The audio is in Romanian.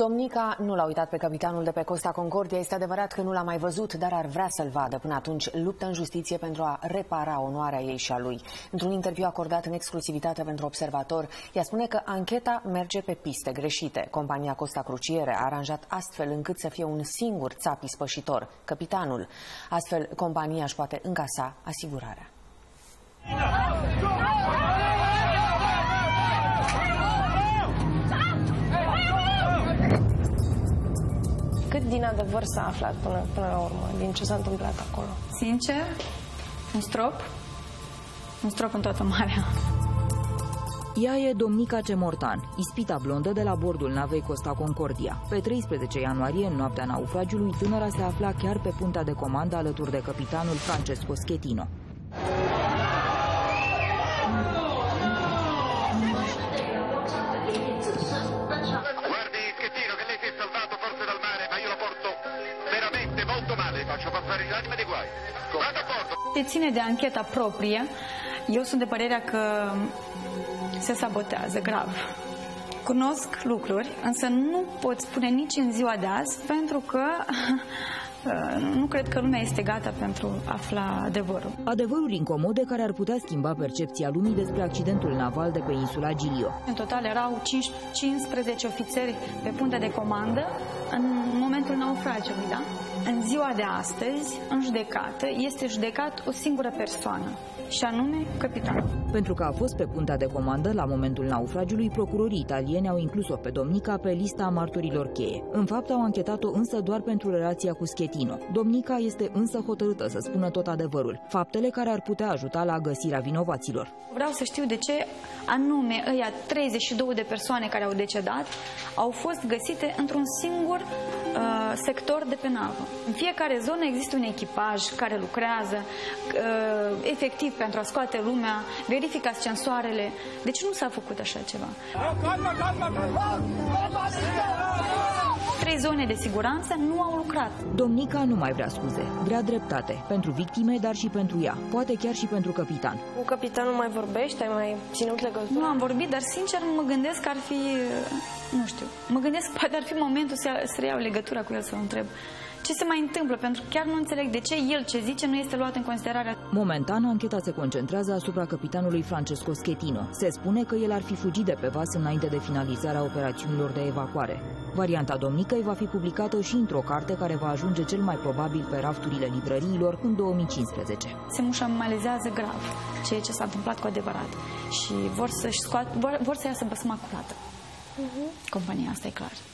Domnica nu l-a uitat pe capitanul de pe Costa Concordia. Este adevărat că nu l-a mai văzut, dar ar vrea să-l vadă. Până atunci luptă în justiție pentru a repara onoarea ei și a lui. Într-un interviu acordat în exclusivitate pentru Observator, ea spune că ancheta merge pe piste greșite. Compania Costa Cruciere a aranjat astfel încât să fie un singur țap ispășitor, capitanul. Astfel, compania își poate încasa asigurarea. Cât din adevăr s-a aflat până la urmă, din ce s-a întâmplat acolo? Sincer, un strop în toată marea. Ea e Domnica Cemortan, ispita blondă de la bordul navei Costa Concordia. Pe 13 ianuarie, în noaptea naufragiului, tânăra se afla chiar pe puntea de comandă alături de capitanul Francesco Schettino. Se ține de ancheta proprie. Eu sunt de părerea că se sabotează grav. Cunosc lucruri, însă nu pot spune nici în ziua de azi, pentru că nu cred că lumea este gata pentru a afla adevărul. Adevăruri incomode care ar putea schimba percepția lumii despre accidentul naval de pe insula Giglio. În total erau 15 ofițeri pe puntea de comandă în momentul naufragiului, da? În ziua de astăzi, în judecată, este judecat o singură persoană, și anume capitanul. Pentru că a fost pe puntea de comandă la momentul naufragiului, procurorii italieni au inclus-o pe Domnica pe lista martorilor cheie. În fapt, au anchetat-o însă doar pentru relația cu Schettino. Domnica este însă hotărâtă să spună tot adevărul, faptele care ar putea ajuta la găsirea vinovaților. Vreau să știu de ce anume ăia 32 de persoane care au decedat au fost găsite într-un singur sector de pe navă. În fiecare zonă există un echipaj care lucrează efectiv pentru a scoate lumea, verifică ascensoarele. Deci nu s-a făcut așa ceva. 3 zone de siguranță nu au lucrat. Domnica nu mai vrea scuze, vrea dreptate, pentru victime, dar și pentru ea, poate chiar și pentru capitan. Cu capitanul mai vorbești? Ai mai ținut legătura? Nu am vorbit, dar sincer mă gândesc că ar fi, nu știu, mă gândesc că poate ar fi momentul să reiau legătura cu el, să-l întreb ce se mai întâmplă, pentru că chiar nu înțeleg de ce el ce zice nu este luat în considerare. Momentan, ancheta se concentrează asupra capitanului Francesco Schettino. Se spune că el ar fi fugit de pe vas înainte de finalizarea operațiunilor de evacuare. Varianta Domnicăi va fi publicată și într-o carte care va ajunge cel mai probabil pe rafturile librăriilor în 2015. Se mușamalizează grav ceea ce s-a întâmplat cu adevărat și vor să iasă băsma curată. Compania asta e clar.